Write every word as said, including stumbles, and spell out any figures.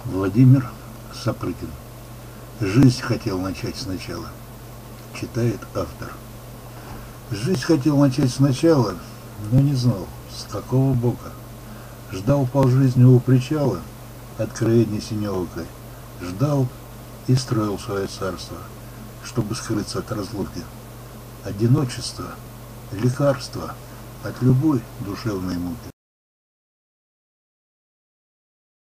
Владимир Сапрыкин. Жизнь хотел начать сначала. Читает автор. Жизнь хотел начать сначала, но не знал, с какого бока. Ждал полжизни у причала, откровения синеокой. Ждал и строил свое царство, чтобы скрыться от разлуки. Одиночество — лекарство от любой душевной муки.